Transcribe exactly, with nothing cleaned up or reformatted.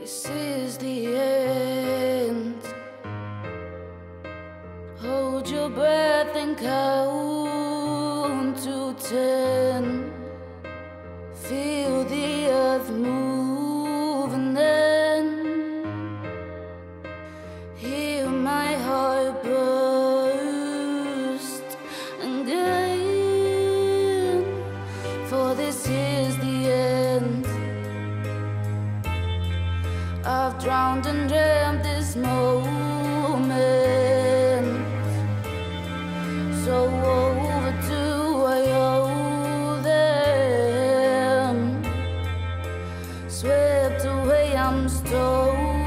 This is the end. Hold your breath and count to ten. Feel the earth move and then hear my heart burst again. For this is the end. I've drowned and dreamt this moment, so overdue I owe them. Swept away, I'm stolen.